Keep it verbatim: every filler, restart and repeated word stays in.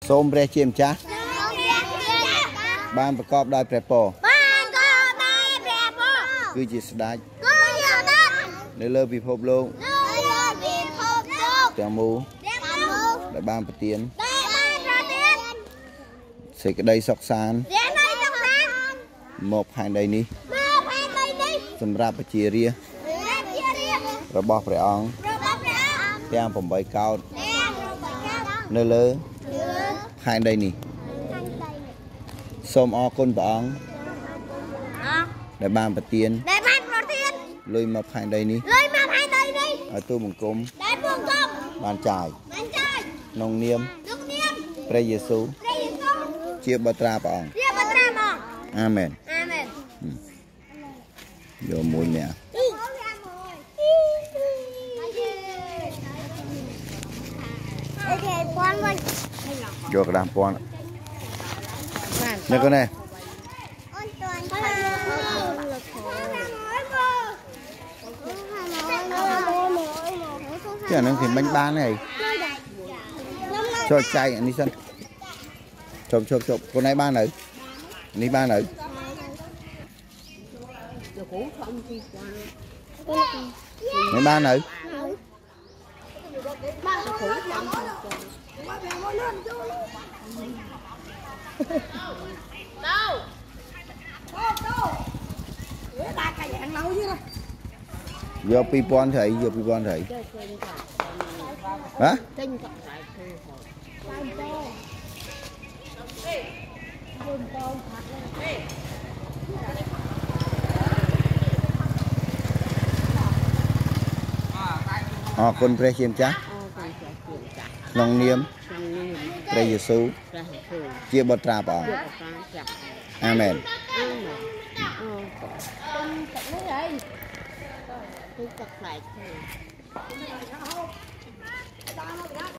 សូមព្រះជាម្ចាស់បានប្រកបដោយព្រះពរគឺជាស្ដេចនៅលើពិភពលោកទាំងមូលដែលបានប្រទានសេចក្តីសុខសាន្តមកផែនដីនេះសម្រាប់ប្រជារាស្ត្ររបស់ព្រះអង្គទាំង8កោដនៅលើផែនដីនេះសូមអរគុណព្រះអង្គដែលបានប្រទានលុយមកផែនដីនេះឲ្យទូបង្គំបានចាយក្នុងនាមព្រះយេស៊ូវជាបុត្រាព្រះអង្គអាមែនយកមួយនេះយកក្តារពាន់នេះកូននេះចានឹងthì bánh ban này cho chay anh đi sân chụp chụp chụp con này ban nữ đi ban nữ này ban nữ vô pi pon thầy vô pi pon thầy hả ờ con pre chiêm chắc lòng niệm pre Giêsu chia bát trà bỏ amen